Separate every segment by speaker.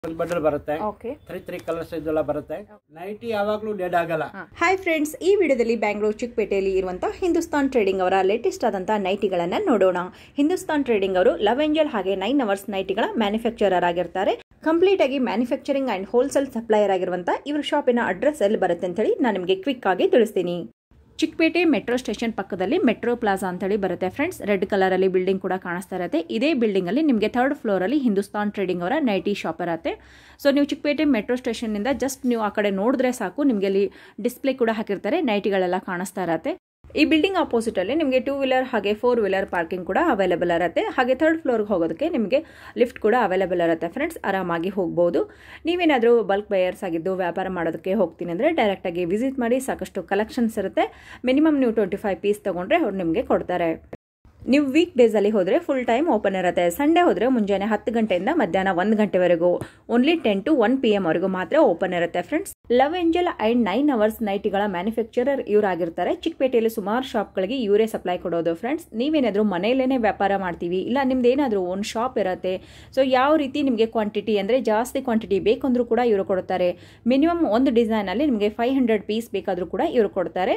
Speaker 1: ಒಂದು ಬಂಡಲ್ ಬರುತ್ತೆ.
Speaker 2: Okay
Speaker 1: 3 colours ಇದೆಲ್ಲ ಬರುತ್ತೆ. ನೈಟಿ ಯಾವಾಗಲೂ ಡೆಡ್ ಆಗಲ್ಲ.
Speaker 2: ಹಾಯ್ ಫ್ರೆಂಡ್ಸ್, ಈ ವಿಡಿಯೋದಲ್ಲಿ ಬ್ಯಾಂಗ್ಳೂರ್ ಚಿಕ್ಪೇಟೆಯಲ್ಲಿ ಇರುವಂತಹ ಹಿಂದೂಸ್ತಾನ್ ಟ್ರೇಡಿಂಗ್ ಅವರ ಲೇಟೆಸ್ಟ್ ಆದಂತಹ ನೈಟಿಗಳನ್ನ ನೋಡೋಣ. ಹಿಂದೂಸ್ತಾನ್ ಟ್ರೇಡಿಂಗ್ ಅವರು ಲವ್ ಏಂಜಲ್ ಹಾಗೆ 9 ಅವರ್ಸ್ ನೈಟಿಗಳ ಮ್ಯಾನುಫ್ಯಾಕ್ಚರರ್ ಆಗಿರ್ತಾರೆ. ಕಂಪ್ಲೀಟ್ ಆಗಿ ಮ್ಯಾನುಫ್ಯಾಕ್ಚರಿಂಗ್ ಅಂಡ್ ಹೋಲ್ಸೇಲ್ ಸಪ್ಲೈಯರ್ ಆಗಿರುವಂತಹ ಇವ್ರ ಶಾಪಿನ ಅಡ್ರೆಸ್ ಎಲ್ಲಿ ಬರುತ್ತೆ ಅಂತ ಹೇಳಿ ನಾನು ನಿಮಗೆ ಕ್ವಿಕ್ ಆಗಿ ತಿಳಿಸ್ತೀನಿ. ಚಿಕ್ಪೇಟೆ ಮೆಟ್ರೋ ಸ್ಟೇಷನ್ ಪಕ್ಕದಲ್ಲಿ ಮೆಟ್ರೋ ಪ್ಲಾಜಾ ಅಂತ ಹೇಳಿ ಬರುತ್ತೆ ಫ್ರೆಂಡ್ಸ್. ರೆಡ್ ಕಲರ್ ಅಲ್ಲಿ ಬಿಲ್ಡಿಂಗ್ ಕೂಡ ಕಾಣಿಸ್ತಾ ಇರುತ್ತೆ. ಇದೇ ಬಿಲ್ಡಿಂಗ್ ಅಲ್ಲಿ ನಿಮಗೆ 3rd ಫ್ಲೋರ್ ಅಲ್ಲಿ ಹಿಂದೂಸ್ತಾನ್ ಟ್ರೇಡಿಂಗ್ ಅವರ ನೈಟಿ ಶಾಪ್ ಇರುತ್ತೆ. ಸೊ ನೀವು ಚಿಕ್ಪೇಟೆ ಮೆಟ್ರೋ ಸ್ಟೇಷನ್ ನಿಂದ ಜಸ್ಟ್ ನೀವು ಆ ಕಡೆ ನೋಡಿದ್ರೆ ಸಾಕು, ನಿಮಗೆ ಅಲ್ಲಿ ಡಿಸ್ಪ್ಲೇ ಕೂಡ ಹಾಕಿರ್ತಾರೆ, ನೈಟಿಗಳೆಲ್ಲ ಕಾಣಿಸ್ತಾ ಇರುತ್ತೆ. ಈ ಬಿಲ್ಡಿಂಗ್ ಆಪೋಸಿಟ್ ಅಲ್ಲಿ ನಿಮಗೆ 2 ವೀಲರ್ ಹಾಗೆ 4 ವೀಲರ್ ಪಾರ್ಕಿಂಗ್ ಕೂಡ ಅವೈಲೇಬಲ್ ಇರುತ್ತೆ. ಹಾಗೆ 3rd ಫ್ಲೋರ್ಗೆ ಹೋಗೋದಕ್ಕೆ ನಿಮಗೆ ಲಿಫ್ಟ್ ಕೂಡ ಅವೈಲೇಬಲ್ ಇರುತ್ತೆ ಫ್ರೆಂಡ್ಸ್. ಆರಾಮಾಗಿ ಹೋಗ್ಬೋದು. ನೀವೇನಾದರೂ ಬಲ್ಕ್ ಬಯರ್ಸ್ ಆಗಿದ್ದು ವ್ಯಾಪಾರ ಮಾಡೋದಕ್ಕೆ ಹೋಗ್ತೀನಿ ಅಂದರೆ ಡೈರೆಕ್ಟಾಗಿ ವಿಸಿಟ್ ಮಾಡಿ. ಸಾಕಷ್ಟು ಕಲೆಕ್ಷನ್ಸ್ ಇರುತ್ತೆ. ಮಿನಿಮಮ್ ನೀವು 25 ಪೀಸ್ ತೊಗೊಂಡ್ರೆ ಅವ್ರು ನಿಮಗೆ ಕೊಡ್ತಾರೆ. ನೀವು ವೀಕ್ ಡೇಸ್ ಅಲ್ಲಿ ಹೋದ್ರೆ ಫುಲ್ ಟೈಮ್ ಓಪನ್ ಇರುತ್ತೆ. ಸಂಡೇ ಹೋದ್ರೆ ಮುಂಜಾನೆ 10 ಗಂಟೆಯಿಂದ ಮಧ್ಯಾಹ್ನ 1 ಗಂಟೆವರೆಗೂ, ಓನ್ಲಿ 10 to 1 PM ವರೆಗೂ ಮಾತ್ರ ಓಪನ್ ಇರುತ್ತೆ friends. Love angel and 9 hours ನೈಟಿಗಳ ಮ್ಯಾನುಫ್ಯಾಕ್ಚರರ್ ಇವರಾಗಿರ್ತಾರೆ. ಚಿಕ್ಕಪೇಟೆಯಲ್ಲಿ ಸುಮಾರು ಶಾಪ್ಗಳಿಗೆ ಇವರೇ ಸಪ್ಲೈ ಕೊಡೋದು ಫ್ರೆಂಡ್ಸ್. ನೀವೇನಾದ್ರೂ ಮನೆಯಲ್ಲೇನೆ ವ್ಯಾಪಾರ ಮಾಡ್ತೀವಿ, ಇಲ್ಲ ನಿಮ್ದು ಏನಾದರೂ ಓನ್ ಶಾಪ್ ಇರುತ್ತೆ, ಸೊ ಯಾವ ರೀತಿ ನಿಮಗೆ ಕ್ವಾಂಟಿಟಿ ಅಂದರೆ ಜಾಸ್ತಿ ಕ್ವಾಂಟಿಟಿ ಬೇಕಂದ್ರೂ ಕೂಡ ಇವರು ಕೊಡ್ತಾರೆ. ಮಿನಿಮಮ್ ಒಂದು ಡಿಸೈನ್ ಅಲ್ಲಿ ನಿಮಗೆ 500 ಪೀಸ್ ಬೇಕಾದರೂ ಕೂಡ ಇವರು ಕೊಡ್ತಾರೆ.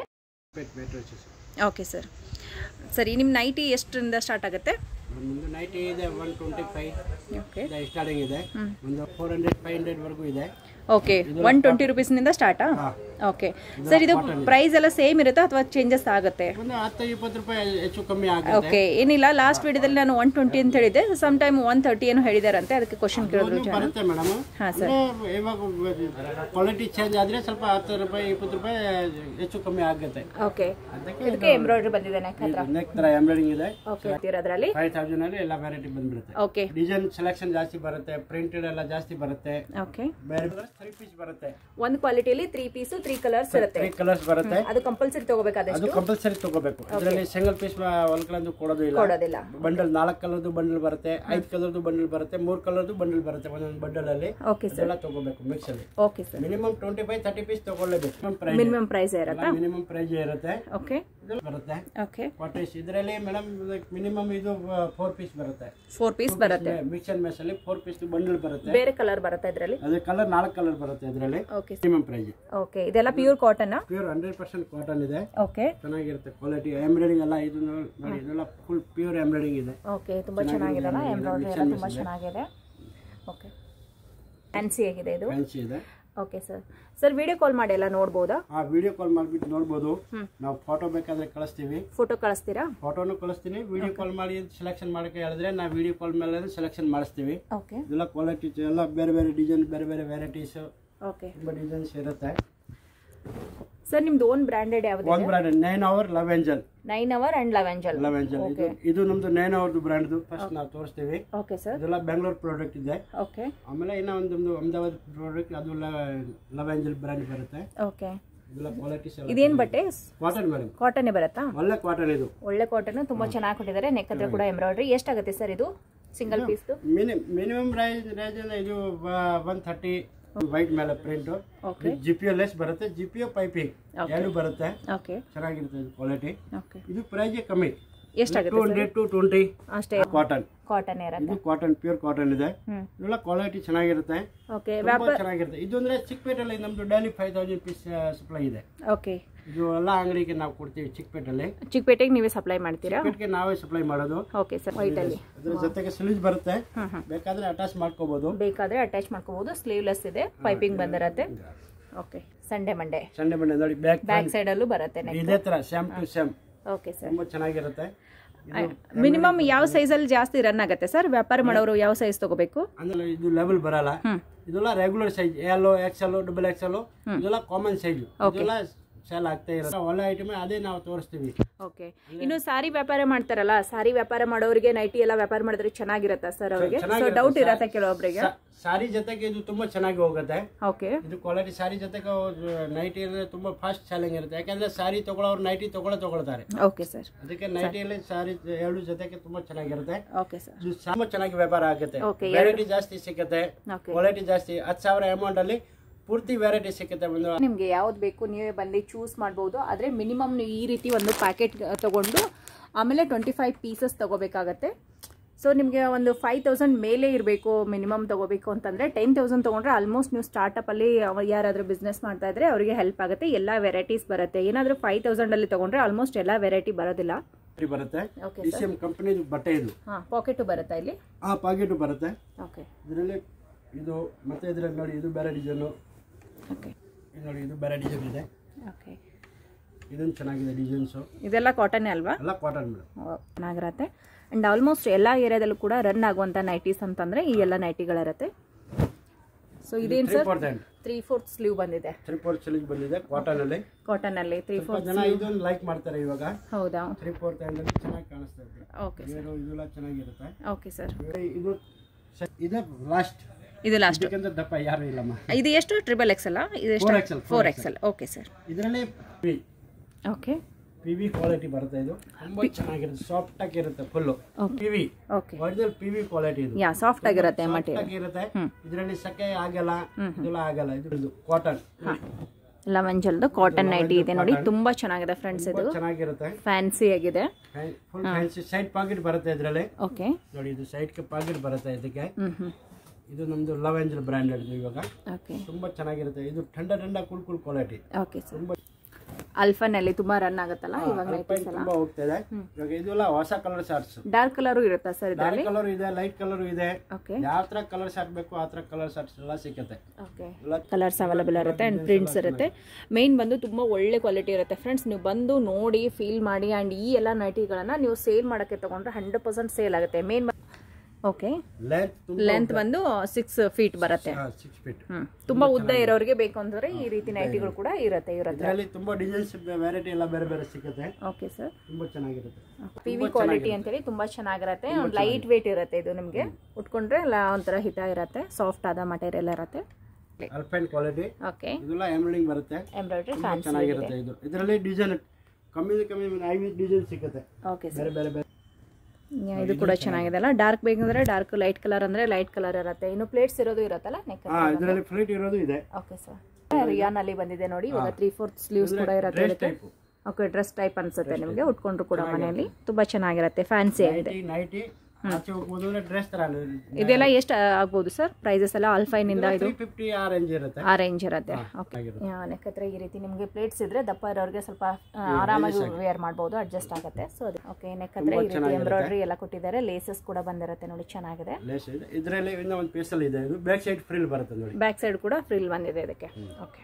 Speaker 2: Okay sir. ಸರಿ, ನಿಮ್ಮ ನೈಟಿ ಎಷ್ಟರಿಂದ ಸ್ಟಾರ್ಟ್ ಆಗುತ್ತೆ?
Speaker 1: ಒಂದು ನೈಟಿ ಇದೆ 125.
Speaker 2: ಓಕೆ,
Speaker 1: ಸ್ಟಾರ್ಟಿಂಗ್ ಇದೆ. ಒಂದು 400 500 ವರೆಗೂ ಇದೆ.
Speaker 2: ಓಕೆ, 120 ರೂಪೀಸ್ನಿಂದ ಸ್ಟಾರ್ಟಾ? ಓಕೆ ಸರ್, ಇದು ಪ್ರೈಸ್ ಎಲ್ಲ ಸೇಮ್ ಇರುತ್ತಾ ಅಥವಾ ಚೇಂಜಸ್ ಆಗುತ್ತೆ?
Speaker 1: ಒಂದು 10-20 ರೂಪಾಯಿ ಹೆಚ್ಚು ಕಮ್ಮಿ ಆಗುತ್ತೆ.
Speaker 2: ಓಕೆ, ಏನಿಲ್ಲ, ಲಾಸ್ಟ್ ವಿಡಿಯೋದಲ್ಲಿ ನಾನು 120 ಅಂತ ಹೇಳಿದೆ, ಸಮ್ ಟೈಮ್ 130 ಏನೋ ಹೇಳಿದಾರಂತೆ, ಅದಕ್ಕೆ ಕ್ವಶನ್ ಕೇಳಿದ್ರು.
Speaker 1: ಬರುತ್ತೆ ಮೇಡಮ್.
Speaker 2: ಹಾಂ ಸರ್,
Speaker 1: ಇವಾಗ ಕ್ವಾಲಿಟಿ ಚೇಂಜ್ ಆದ್ರೆ ಸ್ವಲ್ಪ 10 ರೂಪಾಯಿ 20 ರೂಪಾಯಿ ಹೆಚ್ಚು ಕಮ್ಮಿ ಆಗುತ್ತೆ.
Speaker 2: ಓಕೆ, ಇದಕ್ಕೆ ಎಂಬ್ರಾಯ್ಡರಿ ಬಂದಿದೆ, ನೆಕ್
Speaker 1: ತರ ಎಂಬ್ರಾಯ್ಡಿಂಗ್ ಇದೆ.
Speaker 2: ಓಕೆ, ಅದರಲ್ಲಿ
Speaker 1: 5000 ಅಲ್ಲಿ ಎಲ್ಲ ವೆರೈಟಿ ಬಂದ್ಬಿಡುತ್ತೆ.
Speaker 2: ಓಕೆ,
Speaker 1: ಡಿಸೈನ್ ಸೆಲೆಕ್ಷನ್ ಜಾಸ್ತಿ ಬರುತ್ತೆ, ಪ್ರಿಂಟೆಡ್ ಎಲ್ಲ ಜಾಸ್ತಿ ಬರುತ್ತೆ.
Speaker 2: ಓಕೆ,
Speaker 1: ಬೇರೆ 3 ಪೀಸ್ ಬರುತ್ತೆ.
Speaker 2: ಒಂದು ಕ್ವಾಲಿಟಿಯಲ್ಲಿ 3 ಪೀಸ್ 3 ಕಲರ್ಸ್ ಇರುತ್ತೆ.
Speaker 1: 3 ಕಲರ್ಸ್ ಬರುತ್ತೆ.
Speaker 2: ಅದು ಕಂಪಲ್ಸರಿ ತಗೋಬೇಕಾದ್ರೆ
Speaker 1: ಅದು ಕಂಪಲ್ಸರಿ ತಗೋಬೇಕು. ಅದರಲ್ಲಿ ಸಿಂಗಲ್ ಪೀಸ್ ಹೊಲ್ಕೊಳ್ಳೋದು ಕೊಡೋದಿಲ್ಲ. ಬಂಡಲ್ 4 ಕಲರ್ದು ಬಂಡಲ್ ಬರುತ್ತೆ, 5 ಕಲರ್ದು ಬಂಡಲ್ ಬರುತ್ತೆ, 3 ಕಲರ್ದು ಬಂಡಲ್ ಬರುತ್ತೆ ಒಂದೊಂದು ಬಂಡಲ್ ಅಲ್ಲಿ.
Speaker 2: ಓಕೆ ಸರ್,
Speaker 1: ಎಲ್ಲ ತಗೋಬೇಕು ಮಿಕ್ಸ್ ಅಲ್ಲಿ.
Speaker 2: ಓಕೆ ಸರ್,
Speaker 1: ಮಿನಿಮಮ್ 25-30 ಪೀಸ್ ತಗೊಳ್ಳೇಬೇಕು.
Speaker 2: ಮಿನಿಮಮ್ ಪ್ರೈಸ್ ಇರುತ್ತೆ.
Speaker 1: ಮಿನಿಮಮ್ ಪ್ರೈಸ್ ಇರುತ್ತೆ.
Speaker 2: ಓಕೆ,
Speaker 1: ಬರುತ್ತೆ.
Speaker 2: ಓಕೆ,
Speaker 1: ಕ್ವಾರ್ಟರ್ಸ್ ಇದರಲ್ಲಿ ಮೇಡಮ್ ಮಿನಿಮಮ್ ಇದು 4 ಪೀಸ್ ಬರುತ್ತೆ.
Speaker 2: 4 ಪೀಸ್ ಬರುತ್ತೆ.
Speaker 1: ಮಿಕ್ಸ್ ಅಂಡ್ ಮ್ಯಾಚ್ ಅಲ್ಲಿ 4 ಪೀಸ್ ಬಂಡಲ್ ಬರುತ್ತೆ.
Speaker 2: ಬೇರೆ ಕಲರ್ ಬರುತ್ತೆ ಇದರಲ್ಲಿ.
Speaker 1: ಅದೇ ಕಲರ್ 4 ಕಲರ್ ಬರುತ್ತೆ ಇದರಲ್ಲಿ.
Speaker 2: Okay,
Speaker 1: minimum price.
Speaker 2: ಓಕೆ, ಇದೆಲ್ಲ ಪ್ಯೂರ್ ಕಾಟನ್?
Speaker 1: ಪ್ಯೂರ್ 100% ಕಾಟನ್ ಇದೆ.
Speaker 2: ಓಕೆ,
Speaker 1: ಚೆನ್ನಾಗಿರುತ್ತೆ ಕ್ವಾಲಿಟಿ. ಎಂಬ್ರಾಯ್ಡಿಂಗ್ ಎಲ್ಲ ಇದು ನೋಡಿ, ಇದೆಲ್ಲ ಫುಲ್ ಪ್ಯೂರ್ ಎಂಬ್ರಾಯ್ಡಿಂಗ್ ಇದೆ.
Speaker 2: ಓಕೆ, ತುಂಬಾ ಚೆನ್ನಾಗಿದೆ ಅಲ್ಲ, ಎಂಬ್ರಾಯ್ಡರಿ ಎಲ್ಲ ತುಂಬಾ ಚೆನ್ನಾಗಿದೆ. ಓಕೆ, ಫ್ಯಾನ್ಸಿ ಆಗಿದೆ ಇದು.
Speaker 1: ಫ್ಯಾನ್ಸಿ ಇದೆ.
Speaker 2: Okay sir. Sir, video call ಮಾಡಿ ಎಲ್ಲ ನೋಡಬಹುದಾ?
Speaker 1: ವಿಡಿಯೋ ಕಾಲ್ ಮಾಡಿಬಿಟ್ಟು ನೋಡಬಹುದು. ನಾವು ಫೋಟೋ ಬೇಕಾದ್ರೆ ಕಳಿಸ್ತೀವಿ.
Speaker 2: ಫೋಟೋ ಕಳಿಸ್ತೀರಾ?
Speaker 1: ಫೋಟೋನು ಕಳಿಸ್ತೀನಿ. ವಿಡಿಯೋ ಕಾಲ್ ಮಾಡಿ ಸೆಲೆಕ್ಷನ್ ಮಾಡಕ್ಕೆ ಹೇಳಿದ್ರೆ ನಾವು ವಿಡಿಯೋ ಕಾಲ್ ಮೇಲೆ ಸೆಲೆಕ್ಷನ್ ಮಾಡಿಸ್ತೀವಿ.
Speaker 2: ಓಕೆ,
Speaker 1: ಇದೆಲ್ಲ ಕ್ವಾಲಿಟಿ ಎಲ್ಲ ಬೇರೆ ಬೇರೆ ಡಿಸೈನ್, ಬೇರೆ ಬೇರೆ ವೆರೈಟೀಸ್.
Speaker 2: ಓಕೆ,
Speaker 1: ತುಂಬಾ ಡಿಸೈನ್ಸ್ ಇರುತ್ತೆ.
Speaker 2: ಸರ್, ನಿಮ್ದು ಓನ್ ಬ್ರಾಂಡೆಡ್ ಯಾವುದು?
Speaker 1: Own branded 9 hour love angel.
Speaker 2: 9 hour and love angel.
Speaker 1: Love angel ಇದು ನಮ್ದು 9 ಅವರ್ದು ಬ್ರಾಂಡ್. ಫಸ್ಟ್ ನಾವು ತೋರಿಸ್ತೀವಿ.
Speaker 2: Okay sir.
Speaker 1: ಇದೆಲ್ಲ ಬೆಂಗಳೂರು ಪ್ರಾಡಕ್ಟ್ ಇದೆ.
Speaker 2: ಓಕೆ,
Speaker 1: ಆಮೇಲೆ ಇನ್ನ ಒಂದು ಅಹಮದಾಬಾದ್ ಪ್ರಾಡಕ್ಟ್, ಅದು ಲವ್ ಏಂಜಲ್ ಬ್ರಾಂಡ್ ಬರುತ್ತೆ.
Speaker 2: ಓಕೆ,
Speaker 1: ಇದೆಲ್ಲ ಕ್ವಾಲಿಟೀಸ್.
Speaker 2: ಇದೇನ್ ಬಟ್ಟೆ?
Speaker 1: Cotton madam.
Speaker 2: ಕಾಟನ್ ಬರುತ್ತಾ?
Speaker 1: ಒಳ್ಳೆ ಕಾಟನ್ ಇದು.
Speaker 2: ಒಳ್ಳೆ ಕಾಟನ್, ತುಂಬಾ ಚೆನ್ನಾಗಿ ಕೊಟ್ಟಿದ್ದಾರೆ. ನೆಕ್ ಹತ್ರ ಕೂಡ ಎಂಬ್ರಾಯ್ಡರಿ. ಎಷ್ಟಾಗುತ್ತೆ ಸರ್ ಇದು ಸಿಂಗಲ್ ಪೀಸ್?
Speaker 1: ಮಿನಿಮಮ್ ಪ್ರೈಸ್ ಇದು 130. ವೈಟ್ ಮೇಲೆ ಪ್ರಿಂಟ್. ಜಿಪಿಒ ಲೆಸ್ ಬರುತ್ತೆ, ಜಿಪಿಒ ಪೈಪಿಂಗ್ ಎರಡು ಬರುತ್ತೆ. ಚೆನ್ನಾಗಿರುತ್ತೆ ಕ್ವಾಲಿಟಿ. ಇದು ಪ್ರೈಸ್ ಕಮ್ಮಿ.
Speaker 2: ಎಷ್ಟಾಗುತ್ತೆ?
Speaker 1: 200 to 20 ಅಷ್ಟೇ. ಕಾಟನ್
Speaker 2: ಇರುತ್ತೆ.
Speaker 1: ಕಾಟನ್ ಪ್ಯೂರ್ ಕಾಟನ್ ಇದೆ. ಇದೆಲ್ಲ ಕ್ವಾಲಿಟಿ ಚೆನ್ನಾಗಿರುತ್ತೆ. ಚೆನ್ನಾಗಿರುತ್ತೆ. ಇದು ಅಂದ್ರೆ ಚಿಕ್ಕಪೇಟೆಯಲ್ಲಿ ನಮ್ದು ಡೈಲಿ 5000 ಪೀಸ್ ಸಪ್ಲೈ ಇದೆ.
Speaker 2: ಓಕೆ,
Speaker 1: ಇದು ಎಲ್ಲ ಅಂಗಡಿಗೆ ನಾವು ಕೊಡ್ತೀವಿ.
Speaker 2: ಚಿಕ್ಕಪೇಟೆಗೆ ನೀವೇ ಸಪ್ಲೈ ಮಾಡ್ತೀರಾ?
Speaker 1: ಚಿಕ್ಕಪೇಟೆಗೆ ನಾವೇ ಸಪ್ಲೈ ಮಾಡೋದು.
Speaker 2: Okay sir. ವೈಟ್ ಅಲ್ಲಿ
Speaker 1: ಅದ್ರ ಜೊತೆಗೆ ಸ್ಲೀವ್ಸ್ ಬರುತ್ತೆ. ಬೇಕಾದ್ರೆ ಅಟ್ಯಾಚ್ ಮಾಡ್ಕೋಬಹುದು. ಸ್ಲೀವ್ಲೆಸ್ ಇದೆ, ಪೈಪಿಂಗ್ ಬಂದಿರುತ್ತೆ. ಓಕೆ, ಸಂಡೇ ಮಂಡೇ ನೋಡಿ ಬ್ಯಾಕ್ ಸೈಡ್ ಅಲ್ಲೂ ಬರುತ್ತೆ. ಇದೇ ತರ same to same. Okay sir, ತುಂಬಾ ಚೆನ್ನಾಗಿರುತ್ತೆ. ಮಿನಿಮಮ್ ಯಾವ ಸೈಜ್ ಅಲ್ಲಿ ಜಾಸ್ತಿ ರನ್ ಆಗುತ್ತೆ ಸರ್? ವ್ಯಾಪಾರ ಮಾಡೋರು ಯಾವ ಸೈಜ್ ತಗೋಬೇಕು ಅಂದ್ರೆ ಇದು ಲೆವೆಲ್ ಬರಲ್ಲ. ಇದೆಲ್ಲ regular size, L, XL, XXL, ಇದೆಲ್ಲ ಕಾಮನ್ ಸೈಜ್. ಇದೆಲ್ಲ ಸೇಲ್ ಆಗ್ತಾ ಇರುತ್ತೆ. ಒಳ್ಳೆ ಐಟಮ್ ಅದೇ ನಾವು ತೋರಿಸ್ತೀವಿ. ಓಕೆ, ಇನ್ನು ಸಾರಿ ವ್ಯಾಪಾರ ಮಾಡ್ತಾರಲ್ಲ, ಸಾರಿ ವ್ಯಾಪಾರ ಮಾಡೋರಿಗೆ ನೈಟಿ ಎಲ್ಲ ವ್ಯಾಪಾರ ಮಾಡಿದ್ರೆ ಚೆನ್ನಾಗಿರುತ್ತೆ ಸರ್ ಅವರಿಗೆ? ಡೌಟ್ ಇರುತ್ತೆ ಕೆಲವೊಬ್ಬರಿಗೆ. ಸಾರಿ ಜೊತೆಗೆ ಇದು ತುಂಬಾ ಚೆನ್ನಾಗಿ ಹೋಗುತ್ತೆ. ಓಕೆ, ಇದು ಕ್ವಾಲಿಟಿ ಸಾರಿ ಜೊತೆಗೆ ನೈಟಿ ತುಂಬಾ ಫಾಸ್ಟ್ ಸೆಲ್ಲಿಂಗ್ ಇರುತ್ತೆ. ಯಾಕಂದ್ರೆ ಸಾರಿ ತಗೊಳ್ಳೋರು ನೈಟಿ ತಗೊಳ್ತಾರೆ. ಓಕೆ ಸರ್, ಅದಕ್ಕೆ ನೈಟಿಯಲ್ಲಿ ಸಾರಿ ಎರಡು ಜೊತೆಗೆ ತುಂಬಾ ಚೆನ್ನಾಗಿರುತ್ತೆ. ಓಕೆ ಸರ್, ಇದು ತುಂಬಾ ಚೆನ್ನಾಗಿ ವ್ಯಾಪಾರ ಆಗುತ್ತೆ. ವೆರೈಟಿ ಜಾಸ್ತಿ ಸಿಗುತ್ತೆ, ಕ್ವಾಲಿಟಿ ಜಾಸ್ತಿ. 10,000 ಅಮೌಂಟ್ ಅಲ್ಲಿ ಪೂರ್ತಿ ವೆರೈಟಿ ಸಿಗುತ್ತೆ. ನಿಮ್ಗೆ ಯಾವ್ದು ಬೇಕು ನೀವೇ ಬಂದು ಚೂಸ್ ಮಾಡಬಹುದು. ಆದ್ರೆ ಮಿನಿಮಮ್ ಈ ರೀತಿ ಒಂದು ಪ್ಯಾಕೆಟ್ ತಗೊಂಡು ಆಮೇಲೆ 25 ಪೀಸಸ್ ತಗೋಬೇಕಾಗತ್ತೆ.
Speaker 2: ಸೊ ನಿಮಗೆ ಒಂದು 5000 ಮೇಲೆ ಇರಬೇಕು ಮಿನಿಮಮ್ ತಗೋಬೇಕು ಅಂತಂದರೆ 10,000 ತೊಗೊಂಡ್ರೆ ಆಲ್ಮೋಸ್ಟ್ ನೀವು ಸ್ಟಾರ್ಟಪ್ಪಲ್ಲಿ ಯಾರಾದರೂ ಬಿಸ್ನೆಸ್ ಮಾಡ್ತಾ ಇದ್ರೆ ಅವರಿಗೆ ಹೆಲ್ಪ್ ಆಗುತ್ತೆ. ಎಲ್ಲ ವೆರೈಟೀಸ್ ಬರುತ್ತೆ. ಏನಾದರೂ 5,000 ತೊಗೊಂಡ್ರೆ ಆಲ್ಮೋಸ್ಟ್ ಎಲ್ಲ ವೆರೈಟಿ ಬರೋದಿಲ್ಲ.
Speaker 1: ಬರುತ್ತೆ ಡಿಸಿಎಂ ಕಂಪನಿ ಬಟ್ಟೆ ಇದು.
Speaker 2: ಪಾಕೆಟ್ ಬರುತ್ತೆ ಇಲ್ಲಿ.
Speaker 1: ಪಾಕೆಟ್ ಬರುತ್ತೆ.
Speaker 2: ಓಕೆ,
Speaker 1: ಇದರಲ್ಲಿ ಇದು ಮತ್ತೆ ಇದರಲ್ಲಿ ನೋಡಿ ಇದು ಬೇರೆ ಡಿಸೈನ್.
Speaker 2: ಓಕೆ,
Speaker 1: ನೋಡಿ ಇದು ಬೇರೆ ಡಿಸೈನ್ ಇದೆ.
Speaker 2: ಓಕೆ,
Speaker 1: ಇದೊಂದು ಚೆನ್ನಾಗಿದೆ ಡಿಸೈನ್ಸ್.
Speaker 2: ಇದೆಲ್ಲ ಕಾಟನ್ ಅಲ್ವಾ?
Speaker 1: ಎಲ್ಲ ಕಾಟನ್ ಮೇಡಮ್.
Speaker 2: ಚೆನ್ನಾಗಿರುತ್ತೆ. ಅಂಡ್ ಆಲ್ಮೋಸ್ಟ್ ಎಲ್ಲ ಏರಿಯಾದಲ್ಲೂ ಕೂಡ ರನ್ ಆಗುವಂತ ನೈಟೀಸ್ ಅಂತಂದ್ರೆ ಈ ಎಲ್ಲ ನೈಟಿಗಳಿರುತ್ತೆ. ಸೊ ಇದೇನು ಸರ್ 3/4 ಸ್ಲೀವ್ ಬಂದಿದೆ.
Speaker 1: 3/4 ಸ್ಲೀವ್ ಬಂದಿದೆ ಕಾಟನ್ ಅಲ್ಲಿ.
Speaker 2: 3/4
Speaker 1: ಜನ ಇದನ್ನ ಲೈಕ್ ಮಾಡ್ತಾರೆ ಇವಾಗ.
Speaker 2: ಹೌದಾ?
Speaker 1: 3/4 ಹ್ಯಾಂಡ್ ಚೆನ್ನಾಗಿ ಕಾಣಿಸ್ತಾ ಇದೆ.
Speaker 2: ಓಕೆ ಸರ್,
Speaker 1: ಇದೆಲ್ಲ ಚೆನ್ನಾಗಿರುತ್ತೆ.
Speaker 2: Okay sir.
Speaker 1: ಇದು ಲಾಸ್ಟ್.
Speaker 2: ಇದು ಲಾಸ್ಟ್.
Speaker 1: ಇದಕ್ಕಿಂತ ದಪ್ಪ ಯಾರು ಇಲ್ಲಮ್ಮ.
Speaker 2: ಇದು ಎಷ್ಟು XXL? ಇದು ಎಷ್ಟು? 4XL. Okay sir.
Speaker 1: ಇದರಲ್ಲಿ
Speaker 2: ಓಕೆ,
Speaker 1: ಪಿವಿ ಕ್ವಾಲಿಟಿ ಬರುತ್ತೆ. ಇದು ತುಂಬಾ ಚೆನ್ನಾಗಿರುತ್ತೆ, ಸಾಫ್ಟ್ ಆಗಿ ಇರುತ್ತೆ. Full PV.
Speaker 2: Okay,
Speaker 1: original PV quality ಇದು.
Speaker 2: ಯಾ, ಸಾಫ್ಟ್ ಆಗಿರುತ್ತೆ ಮಟೀರಿಯಲ್.
Speaker 1: ಆಗಿರುತ್ತೆ. ಇದರಲ್ಲಿ ಸೆಕೆ ಆಗಲ್ಲ, ಇದೆಲ್ಲ ಆಗಲ್ಲ. ಇದು ಕಾಟನ್
Speaker 2: ಲವೆಂಜಲ್ದು ಕಾಟನ್ ನೈಟಿ ಇದೆ ನೋಡಿ, ತುಂಬಾ ಚೆನ್ನಾಗಿದೆ ಫ್ರೆಂಡ್ಸ್. ಇದು
Speaker 1: ಚೆನ್ನಾಗಿರುತ್ತೆ,
Speaker 2: ಫ್ಯಾನ್ಸಿ ಆಗಿದೆ.
Speaker 1: Full fancy. ಸೈಡ್ ಪಾಕೆಟ್ ಬರುತ್ತೆ ಇದರಲ್ಲಿ.
Speaker 2: ಓಕೆ,
Speaker 1: ನೋಡಿ ಇದು ಸೈಡ್ ಗೆ ಪಾಕೆಟ್ ಬರುತ್ತೆ ಇದಕ್ಕೆ. ಇದು ನಮ್ದು ಲವೆಂಜಲ್ ಬ್ರಾಂಡೆಡ್ ಇವಾಗ.
Speaker 2: ಓಕೆ,
Speaker 1: ತುಂಬಾ ಚೆನ್ನಾಗಿರುತ್ತೆ. ಇದು ठंडा ಕೂಲ್ ಕ್ವಾಲಿಟಿ.
Speaker 2: Okay sir. ತುಂಬಾ ಅಲ್ಫಾನಲ್ಲಿ ತುಂಬಾ ರನ್ ಆಗುತ್ತಲ್ಲ ಇವಾಗ ನೈಟೀಸ್ ಎಲ್ಲ.
Speaker 1: ತುಂಬಾ ಹೋಗ್ತಿದೆ ಇವಾಗ. ಇದೆಲ್ಲ ಹೊಸ ಕಲರ್ ಶಾರ್ಟ್ಸ್.
Speaker 2: ಡಾರ್ಕ್ ಕಲರ್ ಇರುತ್ತಾ ಸರ್ ಇದರಲ್ಲಿ?
Speaker 1: ಡಾರ್ಕ್ ಕಲರ್ ಇದೆ, ಲೈಟ್ ಕಲರ್ ಇದೆ.
Speaker 2: ಓಕೆ,
Speaker 1: ಯಾವ ತರ ಕಲರ್ ಶಾರ್ಟ್ ಬೇಕು ಆ ತರ ಕಲರ್ ಶಾರ್ಟ್ಸ್ ಎಲ್ಲ ಸಿಗುತ್ತೆ.
Speaker 2: ಓಕೆ, ಕಲರ್ಸ್ ಅವೈಲೇಬಲ್ ಇರುತ್ತೆ ಅಂಡ್ ಪ್ರಿಂಟ್ಸ್ ಇರುತ್ತೆ. ಮೇನ್ ಬಂದು ತುಂಬಾ ಒಳ್ಳೆ ಕ್ವಾಲಿಟಿ ಇರುತ್ತೆ ಫ್ರೆಂಡ್ಸ್. ನೀವು ಬಂದು ನೋಡಿ, ಫೀಲ್ ಮಾಡಿ. ಅಂಡ್ ಈ ಎಲ್ಲ ನೈಟಿಗಳನ್ನ ನೀವು ಸೇಲ್ ಮಾಡಕ್ಕೆ ತಗೊಂಡ್ರೆ 100% ಸೇಲ್ ಆಗುತ್ತೆ. ಮೇನ್ ಓಕೆ, ಲೆಂತ್ ಬಂದು 6 ಫೀಟ್ ಬರುತ್ತೆ.
Speaker 1: 6 ಫೀಟ್.
Speaker 2: ತುಂಬಾ ಉದ್ದ ಇರೋರಿಗೆ ಬೇಕು ಅಂದ್ರೆ ಈ ರೀತಿ ನೈಟಿಗಳು ಕೂಡ ಇರುತ್ತೆ.
Speaker 1: ಇದರಲ್ಲಿ ತುಂಬಾ ಡಿಸೈನ್ಸ್ ವೆರೈಟಿ ಎಲ್ಲ ಬೇರೆ ಬೇರೆ ಸಿಗುತ್ತೆ.
Speaker 2: ಓಕೆ ಸರ್,
Speaker 1: ತುಂಬಾ ಚೆನ್ನಾಗಿರುತ್ತೆ.
Speaker 2: ಪಿವಿ ಕ್ವಾಲಿಟಿ ಅಂತೇಳಿ ತುಂಬಾ ಚೆನ್ನಾಗಿರುತ್ತೆ. ಲೈಟ್ ವೇಟ್ ಇರುತ್ತೆ. ಇದು ನಿಮಗೆ ಉಟ್ಕೊಂಡ್ರೆ ಒಂಥರ ಹಿತ ಇರುತ್ತೆ. ಸಾಫ್ಟ್ ಆದ ಮಟೀರಿಯಲ್ ಇರುತ್ತೆ.
Speaker 1: Alpine quality.
Speaker 2: ಓಕೆ,
Speaker 1: ಇದೆಲ್ಲ ಎಂಬ್ರಾಯ್ಡಿಂಗ್ ಬರುತ್ತೆ.
Speaker 2: ಎಂಬ್ರಾಯ್ಡರಿ ಫ್ಯಾನ್ಸಿ
Speaker 1: ಚೆನ್ನಾಗಿರುತ್ತೆ. ಇದು ಇದರಲ್ಲಿ ಡಿಸೈನ್ ಕಮ್ಮಿ 5 ಡಿಸೈನ್ ಸಿಗುತ್ತೆ.
Speaker 2: ಓಕೆ
Speaker 1: ಬೇರೆ
Speaker 2: ಸರ್.
Speaker 1: ಬೇರೆ.
Speaker 2: ಇದು ಕೂಡ ಚೆನ್ನಾಗಿದೆ ಅಲ್ಲ. ಡಾರ್ಕ್ ಬೇಕಂದ್ರೆ ಡಾರ್ಕ್, ಲೈಟ್ ಕಲರ್ ಅಂದ್ರೆ ಲೈಟ್ ಕಲರ್ ಇರುತ್ತೆ. ಇನ್ನು ಪ್ಲೇಟ್ಸ್ ಇರೋದು ಇರುತ್ತಲ್ಲ ನೆಕ್.
Speaker 1: ಇದರಲ್ಲಿ ಪ್ಲೇಟ್ ಇರೋದು ಇದೆ.
Speaker 2: Okay sir. ರಿಯಾನ್ ಅಲ್ಲಿ ಬಂದಿದೆ ನೋಡಿ ಇವಾಗ. 3/4 ಸ್ಲೀವ್ಸ್ ಕೂಡ ಇರುತ್ತೆ. ಓಕೆ, ಡ್ರೆಸ್ ಟೈಪ್ ಅನ್ಸುತ್ತೆ ನಿಮಗೆ. ಉಟ್ಕೊಂಡ್ರು ಕೂಡ ಮನೆಯಲ್ಲಿ ತುಂಬಾ ಚೆನ್ನಾಗಿರುತ್ತೆ. ಫ್ಯಾನ್ಸಿ ಆಗಿದೆ.
Speaker 1: ನೈಟಿ ಆಚೆ ಹೋಗ್ಬೋದು ಅಂದ್ರೆ ಡ್ರೆಸ್ ತರ.
Speaker 2: ಇದೆಲ್ಲ ಎಷ್ಟು ಆಗ್ಬೋದು ಸರ್ ಪ್ರೈಸಸ್ ಎಲ್ಲ? ಅಲ್ಫೈನ್ ಇಂದ ಇದು
Speaker 1: 350 ಆ ರೇಂಜ್ ಇರುತ್ತೆ.
Speaker 2: ಆ ರೇಂಜ್ ಇರುತ್ತೆ. ಓಕೆ, ನೆಕ್ ಹತ್ರ ಈ ರೀತಿ ನಿಮಗೆ ಪ್ಲೇಟ್ಸ್ ಇದ್ರೆ ದಪ್ಪ ಇರೋರಿಗೆ ಸ್ವಲ್ಪ ಆರಾಮಾಗಿ ವೇರ್ ಮಾಡಬಹುದು, ಅಡ್ಜಸ್ಟ್ ಆಗುತ್ತೆ. ಸೊ ಅದು ಓಕೆ. ನೆಕ್ ಹತ್ರ ಈ ರೀತಿ ಎಂಬ್ರಾಯ್ಡರಿ ಎಲ್ಲ ಕೊಟ್ಟಿದ್ದಾರೆ. ಲೇಸಸ್ ಕೂಡ ಬಂದಿರುತ್ತೆ ನೋಡಿ, ಚೆನ್ನಾಗಿದೆ.
Speaker 1: ಲೇಸ್ ಇದೆ. ಇದರಲ್ಲಿ ಇನ್ನೂ ಒಂದು ಪೀಸಲ್ ಇದೆ. ಇದು ಬ್ಯಾಕ್ ಸೈಡ್ ಫ್ರಿಲ್ ಬರುತ್ತೆ ನೋಡಿ.
Speaker 2: ಬ್ಯಾಕ್ ಸೈಡ್ ಕೂಡ ಫ್ರಿಲ್ ಬಂದಿದೆ ಇದಕ್ಕೆ. ಓಕೆ,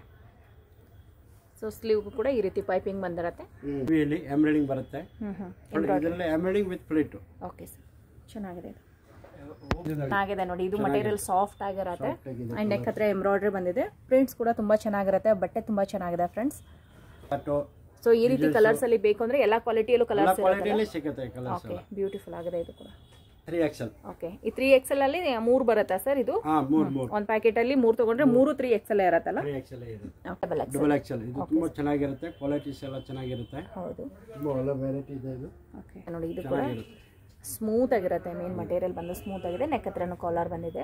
Speaker 2: ಸೊ ಸ್ಲೀವ್ ಕೂಡ ಈ ರೀತಿ ಪೈಪಿಂಗ್ ಬಂದಿರುತ್ತೆ.
Speaker 1: ಇಲ್ಲಿ ಎಂಬ್ರಾಯ್ಡಿಂಗ್ ಬರುತ್ತೆ. ಇದರಲ್ಲಿ embroidering with plate.
Speaker 2: Okay sir, ಚೆನ್ನಾಗಿದೆ. ಚೆನ್ನಾಗಿದೆ ನೋಡಿ. ಇದು ಮಟೀರಿಯಲ್ ಸಾಫ್ಟ್ ಆಗಿರುತ್ತೆ. ಅಂಡ್ ನೆಕ್ ಹತ್ರ ಎಂಬ್ರಾಯ್ಡರಿ ಬಂದಿದೆ. ಪ್ರಿಂಟ್ಸ್ ಕೂಡ ತುಂಬಾ ಚೆನ್ನಾಗಿರುತ್ತೆ. ಬಟ್ಟೆ ತುಂಬಾ ಚೆನ್ನಾಗಿದೆ ಫ್ರೆಂಡ್ಸ್. ಸೊ ಈ ರೀತಿ ಕಲರ್ಸ್ ಅಲ್ಲಿ ಬೇಕು ಅಂದ್ರೆ ಎಲ್ಲಾ ಕ್ವಾಲಿಟಿಯಲ್ಲೂ ಕಲರ್ಸ್
Speaker 1: ಸಿಗುತ್ತೆ.
Speaker 2: ಓಕೆ, ಬ್ಯೂಟಿಫುಲ್ ಆಗಿದೆ. ಇದು ಕೂಡ
Speaker 1: 3XL.
Speaker 2: ಓಕೆ, ಈ 3XL ಅಲ್ಲಿ 3 ಬರುತ್ತಾ ಸರ್? ಇದು ಒಂದು ಪ್ಯಾಕೆಟ್ ಅಲ್ಲಿ 3 ತಗೊಂಡ್ರೆ 3 3XL ಇರುತ್ತಲ್ಲ?
Speaker 1: 3XL ಇದೆ. Double XL. ಇದು ತುಂಬಾ ಚೆನ್ನಾಗಿರುತ್ತೆ. ಕ್ವಾಲಿಟೀಸ್ ಎಲ್ಲ ಚೆನ್ನಾಗಿರುತ್ತೆ.
Speaker 2: ಹೌದು,
Speaker 1: ತುಂಬಾ ಒಳ್ಳೆ ವೆರೈಟಿ ಇದೆ ಇದು.
Speaker 2: ಓಕೆ, ನೋಡಿ ಇದು ಕೂಡ ಸ್ಮೂತ್ ಆಗಿರುತ್ತೆ. ಮೇನ್ ಮಟೀರಿಯಲ್ ಬಂದು ಸ್ಮೂತ್ ಆಗಿದೆ. ನೆಕ್ ಹತ್ರನೂ ಕಾಲರ್ ಬಂದಿದೆ.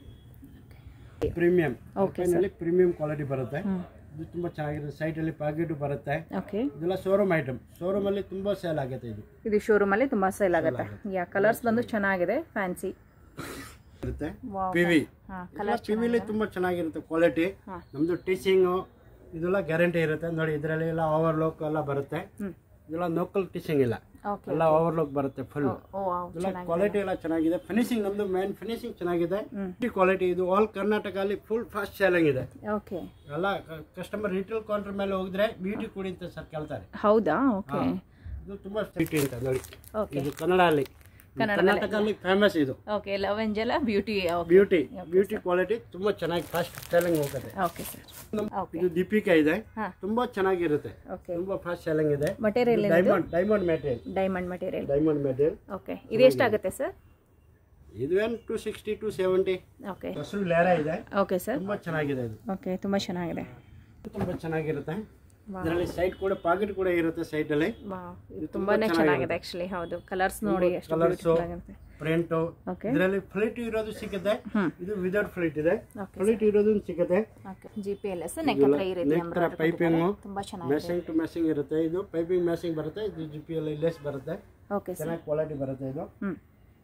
Speaker 1: ಪ್ರೀಮಿಯಂ. ಓಕೆ, ಪ್ರೀಮಿಯಂ ಕ್ವಾಲಿಟಿ ಬರುತ್ತೆ. ಇದು ತುಂಬಾ ಚೆನ್ನಾಗಿರುತ್ತೆ. ಸೈಡ್ ಅಲ್ಲಿ ಪಾಕೆಟ್ ಬರುತ್ತೆ.
Speaker 2: ಓಕೆ,
Speaker 1: ಇದೆಲ್ಲ ಶೋರೂಮ್ ಐಟಮ್. ಶೋರೂಮ್ ಅಲ್ಲಿ ತುಂಬಾ ಸೇಲ್ ಆಗುತ್ತೆ. ಇದು
Speaker 2: ಶೋರೂಮ್ ಅಲ್ಲಿ ತುಂಬಾ ಸೇಲ್ ಆಗುತ್ತೆ. ಯಾ, ಕಲರ್ಸ್ ಬಂದು ಚೆನ್ನಾಗಿದೆ. ಫ್ಯಾನ್ಸಿ
Speaker 1: ಇರುತ್ತೆ. ಪಿವಿ ಪಿವಿಲಿ ತುಂಬಾ ಚೆನ್ನಾಗಿರುತ್ತೆ ಕ್ವಾಲಿಟಿ. ನಮ್ದು ಟೀಚಿಂಗ್ ಇದೆಲ್ಲ ಗ್ಯಾರಂಟಿ ಇರುತ್ತೆ ನೋಡಿ. ಇದರಲ್ಲಿ ಎಲ್ಲ ಓವರ್ಲೋಕ್ ಎಲ್ಲ ಬರುತ್ತೆ. ಇದೆಲ್ಲ ಲೋಕಲ್ ಟೀಚಿಂಗ್ ಇಲ್ಲ, ಎಲ್ಲ ಓವರ್ಲೋಕ್ ಬರುತ್ತೆ. ಫುಲ್ ಕ್ವಾಲಿಟಿ ಎಲ್ಲ ಚೆನ್ನಾಗಿದೆ. ಫಿನಿಶಿಂಗ್ ನಮ್ದು ಮೇನ್ ಫಿನಿಶಿಂಗ್ ಚೆನ್ನಾಗಿದೆ. ಕ್ವಾಲಿಟಿ ಇದು ಆಲ್ ಕರ್ನಾಟಕ ಅಲ್ಲಿ ಫುಲ್ ಫಾಸ್ಟ್ ಸೆಲ್ಲಿಂಗ್ ಇದೆ. ಎಲ್ಲ ಕಸ್ಟಮರ್ ರಿಟೇಲ್ ಕೌಂಟರ್ ಮೇಲೆ ಹೋಗಿದ್ರೆ ಬ್ಯೂಟಿ ಕೊಡಿ ಅಂತ ಸರ್ ಕೇಳ್ತಾರೆ.
Speaker 2: ಹೌದಾ? ಓಕೆ,
Speaker 1: ಇದು ತುಂಬಾ ಬ್ಯೂಟಿ ಅಂತ ನೋಡಿ. ಇದು ಕನ್ನಡ ಅಲ್ಲಿ ಕರ್ನಾಟಕದಲ್ಲಿ ಫೇಮಸ್. ಇದು
Speaker 2: ಓಕೆ, ಲವೆಂಜಲ್ ಬ್ಯೂಟಿ
Speaker 1: ಬ್ಯೂಟಿ ಕ್ವಾಲಿಟಿ ತುಂಬಾ ಚೆನ್ನಾಗಿ ಫಾಸ್ಟ್ ಸೆಲ್ಲಿಂಗ್ ಹೋಗುತ್ತೆ.
Speaker 2: Okay sir.
Speaker 1: ಇದು ದೀಪಿಕಾ ಇದೆ. ತುಂಬಾ ಚೆನ್ನಾಗಿರುತ್ತೆ. ತುಂಬಾ ಫಾಸ್ಟ್ ಸೆಲ್ಲಿಂಗ್ ಇದೆ.
Speaker 2: Material
Speaker 1: diamond material.
Speaker 2: ಓಕೆ, ಇದು ಎಷ್ಟಾಗುತ್ತೆ ಸರ್?
Speaker 1: ಇದು 260 270.
Speaker 2: ಓಕೆ,
Speaker 1: ಲೇರಾ ಇದೆ.
Speaker 2: ಓಕೆ ಸರ್,
Speaker 1: ತುಂಬಾ ಚೆನ್ನಾಗಿದೆ ಇದು.
Speaker 2: ಓಕೆ, ತುಂಬಾ ಚೆನ್ನಾಗಿದೆ.
Speaker 1: ತುಂಬಾ ಚೆನ್ನಾಗಿರುತ್ತೆ. ಇದರಲ್ಲಿ ಸೈಡ್ ಕೂಡ ಪಾಕೆಟ್ ಕೂಡ ಇರುತ್ತೆ ಸೈಡ್ ಅಲ್ಲಿ.
Speaker 2: ಇದು ತುಂಬಾನೇ ಚೆನ್ನಾಗಿದೆ ಆಕ್ಚುಲಿ. ಹೌದು, ಕಲರ್ಸ್ ನೋಡಿ ಎಷ್ಟು ಬ್ಯೂಟಿಫುಲ್ ಆಗುತ್ತೆ.
Speaker 1: ಪ್ರಿಂಟ್ ಇದರಲ್ಲಿ ಫ್ಲೀಟ್ ಇರೋದು ಸಿಗುತ್ತೆ. ಇದು ವಿದೌಟ್ ಫ್ಲೀಟ್ ಇದೆ. ಫ್ಲೀಟ್ ಇರೋದು ಸಿಗುತ್ತೆ.
Speaker 2: ಓಕೆ, ಜಿಪಿಎಲ್ಎಸ್ ನೆಕ್ ಹತ್ರ ಈ ರೀತಿ ಎಂಬ್ರಾಯ್ಡರಿ
Speaker 1: ಪೈಪಿಂಗ್
Speaker 2: ತುಂಬಾ ಚೆನ್ನಾಗಿದೆ.
Speaker 1: ಮ್ಯಾಚಿಂಗ್ ಟು ಮ್ಯಾಚಿಂಗ್ ಇರುತ್ತೆ. ಇದು ಪೈಪಿಂಗ್ ಮ್ಯಾಚಿಂಗ್ ಬರುತ್ತೆ. ಇದು ಜಿಪಿಎಲ್ ಲೇಸ್ ಬರುತ್ತೆ.
Speaker 2: ಓಕೆ ಸರ್,
Speaker 1: ಚೆನ್ನಾಗಿ ಕ್ವಾಲಿಟಿ ಬರುತ್ತೆ. ಇದು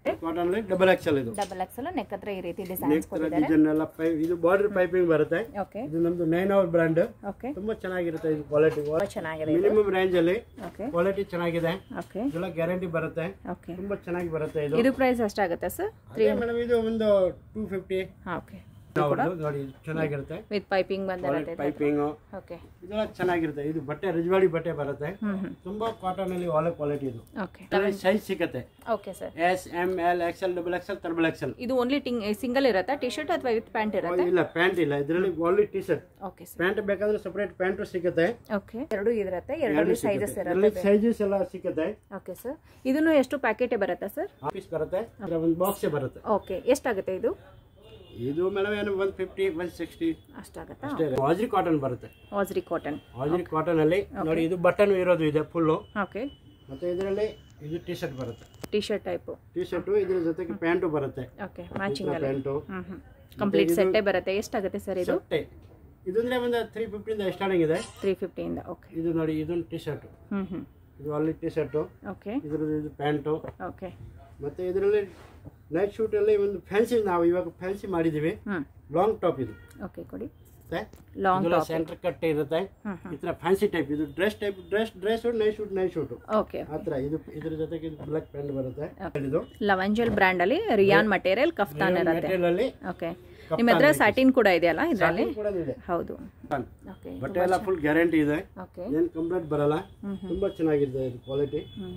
Speaker 1: ಕಾಟನ್ ಅಲ್ಲಿ ಡಬಲ್ ಎಕ್ಸೆಲ್ ಇದು
Speaker 2: ಡಬಲ್ ಎಕ್ಸೆಲ್ ನೆಕ್ ಹತ್ರ ಈ ರೀತಿ ಡಿಸೈನ್ಸ್ ಕೊಟ್ಟಿದ್ದಾರೆ
Speaker 1: ಡಿಸೈನ್ ಎಲ್ಲ ಇದು ಬಾರ್ಡರ್ ಪೈಪಿಂಗ್ ಬರುತ್ತೆ
Speaker 2: ಓಕೆ
Speaker 1: ಇದು ನಮ್ದು 9 ಅವರ್ ಬ್ರಾಂಡ್
Speaker 2: ಓಕೆ
Speaker 1: ತುಂಬಾ ಚೆನ್ನಾಗಿರುತ್ತೆ ಇದು ಕ್ವಾಲಿಟಿ
Speaker 2: ಚೆನ್ನಾಗಿದೆ
Speaker 1: ಮಿನಿಮಮ್ ರೇಂಜ್ ಅಲ್ಲಿ
Speaker 2: ಓಕೆ
Speaker 1: ಕ್ವಾಲಿಟಿ ಚೆನ್ನಾಗಿದೆ
Speaker 2: ಓಕೆ
Speaker 1: ಇದೆಲ್ಲ ಗ್ಯಾರಂಟಿ ಬರುತ್ತೆ
Speaker 2: ಓಕೆ
Speaker 1: ತುಂಬಾ ಚೆನ್ನಾಗಿ ಬರುತ್ತೆ ಇದು
Speaker 2: ಪ್ರೈಸ್ ಎಷ್ಟಾಗುತ್ತೆ ಸರ್
Speaker 1: ಮೇಡಮ್ ಇದು ಒಂದು 250
Speaker 2: ಓಕೆ
Speaker 1: ನೋಡಿ ಚೆನ್ನಾಗಿರುತ್ತೆ
Speaker 2: ವಿತ್ ಪೈಪಿಂಗ್ ಬಂದಿರುತ್ತೆ
Speaker 1: ಪೈಪಿಂಗ್
Speaker 2: ಓಕೆ
Speaker 1: ಇದೆಲ್ಲ ಚೆನ್ನಾಗಿರುತ್ತೆ ಇದು ಬಟ್ಟೆ ರಜವಾಡಿ ಬಟ್ಟೆ ಬರುತ್ತೆ ತುಂಬಾ ಕಾಟನ್ ಅಲ್ಲಿ ಒಳ್ಳೆ ಕ್ವಾಲಿಟಿ ಇದು
Speaker 2: ಓಕೆ
Speaker 1: ಸೈಜ್ ಸಿಗುತ್ತೆ
Speaker 2: okay sir
Speaker 1: S M L XL double XL triple XL
Speaker 2: ಇದು ಓನ್ಲಿ ಸಿಂಗಲ್ ಇರುತ್ತಾ ಟಿ ಶರ್ಟ್ ಅಥವಾ ವಿತ್ ಪ್ಯಾಂಟ್ ಇರುತ್ತೆ
Speaker 1: ಇಲ್ಲ ಪ್ಯಾಂಟ್ ಇಲ್ಲ ಇದರಲ್ಲಿ only T shirt
Speaker 2: okay sir
Speaker 1: pant ಬೇಕಾದ್ರೆ ಸೆಪರೇಟ್ ಪ್ಯಾಂಟ್ ಸಿಗುತ್ತೆ
Speaker 2: ಓಕೆ ಎರಡು ಇರುತ್ತೆ ಎರಡು ಸೈಜಸ್ ಇರುತ್ತೆ
Speaker 1: ಸೈಜಸ್ ಎಲ್ಲ ಸಿಗುತ್ತೆ
Speaker 2: ಓಕೆ ಸರ್ ಇದನ್ನು ಎಷ್ಟು ಪ್ಯಾಕೆಟ್ ಬರುತ್ತೆ ಸರ್
Speaker 1: ಪೀಸ್ ಬರುತ್ತೆ ಒಂದು ಬಾಕ್ಸ್ ಬರುತ್ತೆ
Speaker 2: ಓಕೆ ಎಷ್ಟಾಗುತ್ತೆ ಇದು
Speaker 1: ಇದು ಮೇಡಮ್ ಏನು 150 160
Speaker 2: ಅಷ್ಟಾಗುತ್ತಾ
Speaker 1: ಅಷ್ಟೇ ವಾಜ್ರಿ ಕಾಟನ್ ಬರುತ್ತೆ
Speaker 2: ವಾಜ್ರಿ ಕಾಟನ್
Speaker 1: ಅಲ್ಲಿ ನೋಡಿ ಇದು ಬಟನ್ ಇರೋದು ಇದೆ ಫುಲ್
Speaker 2: ಓಕೆ
Speaker 1: ಮತ್ತೆ ಇದರಲ್ಲಿ ಇದು ಟಿ ಶರ್ಟ್ ಬರುತ್ತೆ
Speaker 2: T shirt type
Speaker 1: T shirt ಇದ್ರ ಜೊತೆಗೆ ಪ್ಯಾಂಟ್ ಬರುತ್ತೆ
Speaker 2: ಓಕೆ ಮ್ಯಾಚಿಂಗ್ ಅಲ್ಲಿ
Speaker 1: ಪ್ಯಾಂಟ್
Speaker 2: ಕಂಪ್ಲೀಟ್ ಸೆಟ್ ಬರುತ್ತೆ ಎಷ್ಟಾಗುತ್ತೆ ಸರ್ ಇದು
Speaker 1: ಇದು ಅಂದ್ರೆ ಒಂದು 350 ಇಂದ ಸ್ಟಾರ್ಟಿಂಗ್ ಇದೆ
Speaker 2: 350 ಇಂದ ಓಕೆ
Speaker 1: ಇದು ನೋಡಿ ಇದೊಂದು ಟಿ ಶರ್ಟ್ ಇದು ಅಲ್ಲಿ ಟಿ ಶರ್ಟ್
Speaker 2: ಓಕೆ
Speaker 1: ಇದ್ರದ್ದು ಇದು ಪ್ಯಾಂಟ್
Speaker 2: ಓಕೆ
Speaker 1: ಮತ್ತೆ ಇದರಲ್ಲಿ ನೈಟ್ ಶೂಟ್ ಅಲ್ಲಿ ಒಂದು ಫ್ಯಾನ್ಸಿ ನಾವು ಇವಾಗ ಫ್ಯಾನ್ಸಿ ಮಾಡಿದೀವಿ ಲಾಂಗ್ ಟಾಪ್ ಇದು
Speaker 2: ಓಕೆ ಕೊಡಿ
Speaker 1: ಲಾಂಗ್ ಟಾಪ್ ಸೆಂಟರ್ ಕಟ್ ಇರುತ್ತೆ ಈ ತರ ಫ್ಯಾನ್ಸಿ ಟೈಪ್ ಇದು dress type dress night suit
Speaker 2: okay
Speaker 1: ಆತರ ಇದು ಇದ್ರ ಜೊತೆಗೆ ಬ್ಲಾಕ್ ಪ್ಯಾಂಟ್ ಬರುತ್ತೆ ಇದು
Speaker 2: ಲವೆಂಜಲ್ ಬ್ರ್ಯಾಂಡ್ ಅಲ್ಲಿ ರಿಯಾನ್ ಮಟೀರಿಯಲ್ ಕಫ್ತಾನ್ ಇರುತ್ತೆ
Speaker 1: ಮೆಟೀರಿಯಲ್ ಅಲ್ಲಿ
Speaker 2: ಓಕೆ ನಿಮ್ಮ ಹತ್ರ ಸ್ಯಾಟಿನ್ ಕೂಡ ಇದೆಯಲ್ಲ ಇದರಲ್ಲಿ
Speaker 1: ಕೂಡ ಇದೆ
Speaker 2: ಹೌದು ಓಕೆ
Speaker 1: ಬಟ್ಟೆ ಎಲ್ಲ ಫುಲ್ ಗ್ಯಾರಂಟಿ ಇದೆ
Speaker 2: ಓಕೆ
Speaker 1: ಏನು ಕಂಪ್ಲೇಂಟ್ ಬರಲ್ಲ ತುಂಬಾ ಚೆನ್ನಾಗಿದೆ ಇದು ಕ್ವಾಲಿಟಿ